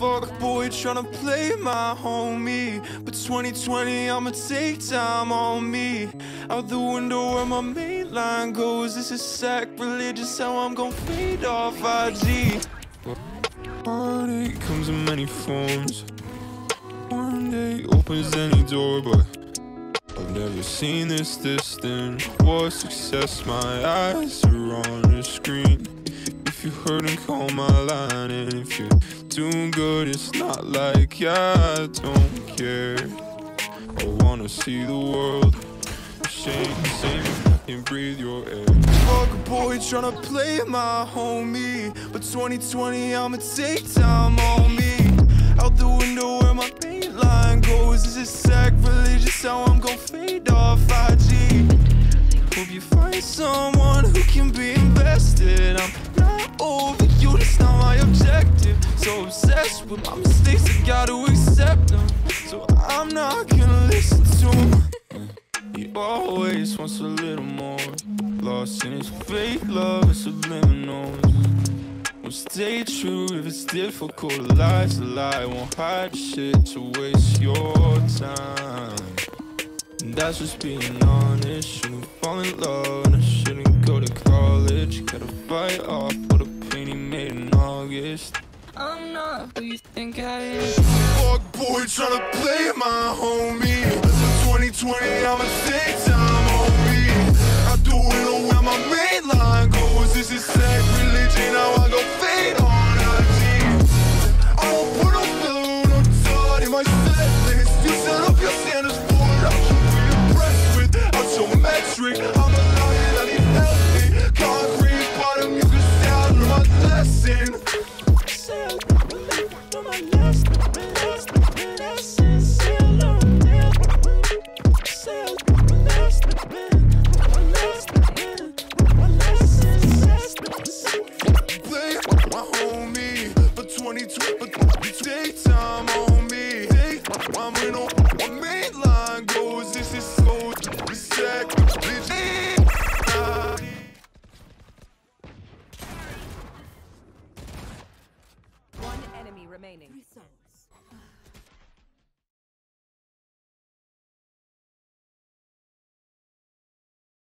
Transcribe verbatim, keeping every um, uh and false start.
Fuck boy tryna play my homie, but twenty twenty I'ma take time on me. Out the window where my main line goes, this is sacrilegious how I'm gon' fade off I G. Heartache comes in many forms. One day opens any door, but I've never seen this distant. What success, my eyes are on the screen. If you heard and call my line, and if you're doing good, it's not like I don't care. I wanna see the world shake, sing, and breathe your air. Fuck a boy tryna play my homie, but twenty twenty I'ma take time on me. Out the window where my main line goes, this is sacrilegious how I'm gon' fade off I G. Hope you find someone who can be invested. I'm not over you, that's not my objective. So obsessed with my mistakes, I gotta accept them. So I'm not gonna listen to him. He always wants a little more, lost in his fake love and subliminals. Won't stay true if it's difficult, a lie's a lie. Won't hide shit to waste your time. And that's just being honest. Shouldn't fall in love and I shouldn't go to college. Gotta fight off what a pain he made in August. I'm not who you think I am. Fuck boy tryna play my homie, twenty twenty I'ma take time on me. I do it where my main line goes, this is sacrilegious now I go fade on I G. I won't put no filler, no thought in my set list. You set up your standards for it, I should be impressed with. I'm so metric, I'm a lion, I need healthy. Concrete bottom, you can stay out of my lesson. twenty twenty, but take time on me. Take, I'm in